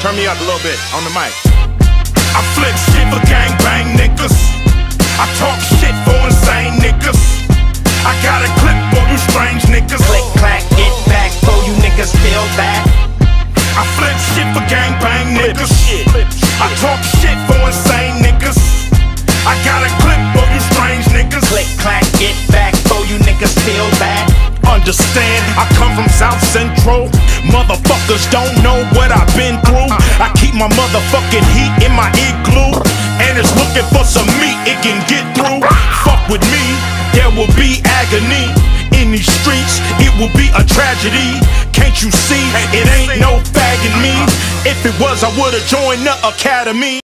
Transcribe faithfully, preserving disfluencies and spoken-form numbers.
Turn me up a little bit on the mic. I flip shit for gangbang niggas. I talk shit for insane niggas. I got a clip for you strange niggas. Click, clack, get back, for you niggas feel that. I flip shit for gangbang niggas. I talk shit for insane niggas. I got a clip for you strange niggas. Click, clack, get back, for you niggas feel that. Understand, I come from South Central. Motherfuckers don't know what I've been through. I keep my motherfucking heat in my igloo, and it's looking for some meat it can get through. Fuck with me, there will be agony. In these streets, it will be a tragedy. Can't you see, it ain't no fagging me. If it was, I would've joined the academy.